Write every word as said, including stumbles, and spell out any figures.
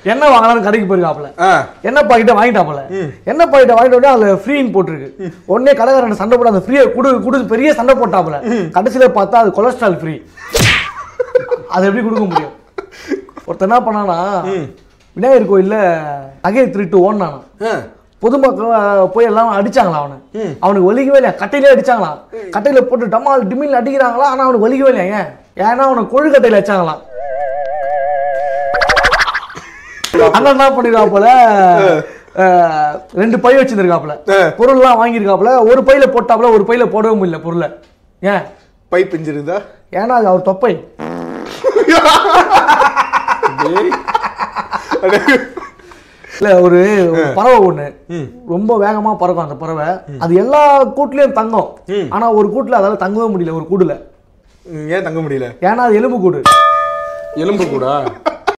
என்ன வாங்கலாம்னு கடைக்கு போயிருக்காப்ல என்ன பாக்கெட்டை வாங்கிட்டாப்ல என்ன பாக்கெட்டை வாங்கிட்ட உடனே அதுல ஃப்ரீன்னு போட்டிருக்கு உடனே கடைக்காரன் சண்டை போட்டு அந்த ஃப்ரீயை குடு குடு பெரிய சண்டை போட்டாப்ல கடைசியில பார்த்தா அது கொலஸ்ட்ரால் ஃப்ரீ அது எப்படி கொடுக்க முடியும் ஒருத்தர் என்ன பண்ணானா விநாயகர் கோயில்ல நகையை திருட்டு ஓடினானா பொதுமக்கள் போய் எல்லாம் அடிச்சாங்களா அவனை அவனுக்கு வலிக்கவே இல்லையா கட்டையிலே அடிச்சாங்களாம் கட்டையில போட்டு டமால் டிமில் அடிக்கிறாங்களா ஆனா அவனுக்கு வலிக்கவே இல்லையா ஏன் ஏன்னா அவனுக்கு கொழுக்கட்டையில வச்சாங்களாம் அண்ணன் என்ன பண்ணிருக்கா போல ரெண்டு பை வச்சிருக்காப்புல பொருள் எல்லாம் வாங்கியிருக்காப்புல ஒரு பையில போட்டாப்புல ஒரு பையில போடவே முடியல பொருளை ஏன் பை பிஞ்சிருந்தா ஏன்னா அது அவர் தொப்பை இல்ல ஒரு பறவை ஒண்ணு ரொம்ப வேகமா பறக்கும் அந்த பறவை அது எல்லா கூட்டுலயும் தங்கும் ஆனா ஒரு கூட்டுல அதால தங்கவே முடியல ஒரு கூடுல ஏன் தங்க முடியல ஏன்னா அது எலும்பு கூடு எலும்பு கூடா